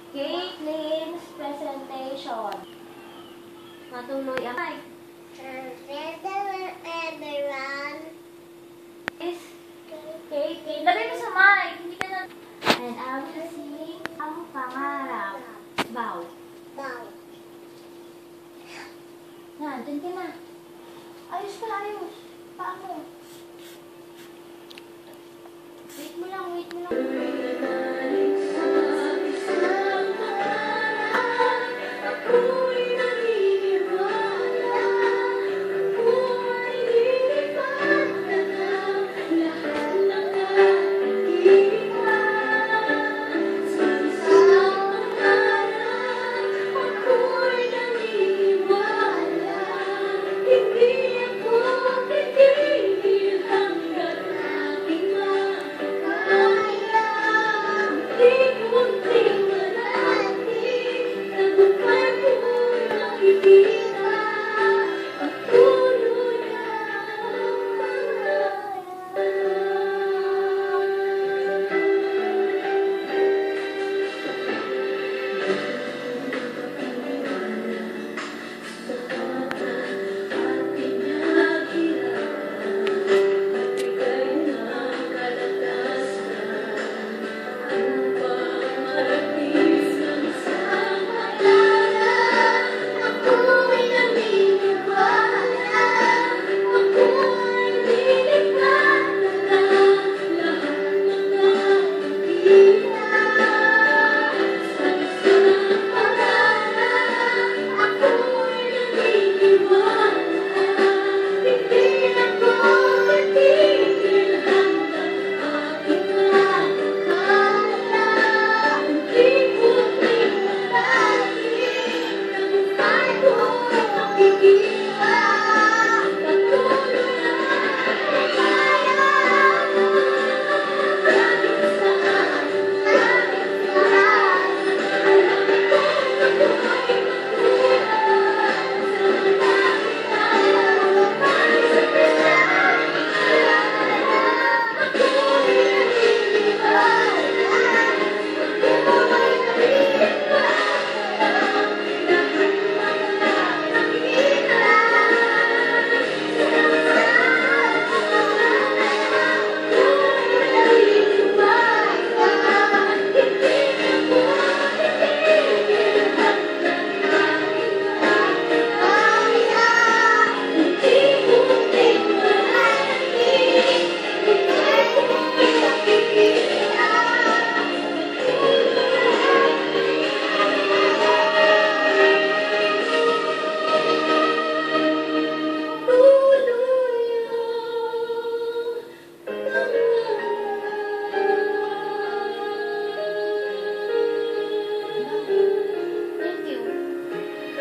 Caitlin's presentation. Matuloy ang mic. Everyone Is Caitlin. Labi mo sa mic. Hindi ka na... And I will sing ang pangarap. Bow. bow. Na, dyan ka na. Ayos ka, ayos. Paano? Wait mo lang, wait mo lang.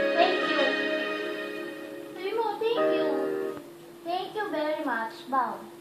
Bow.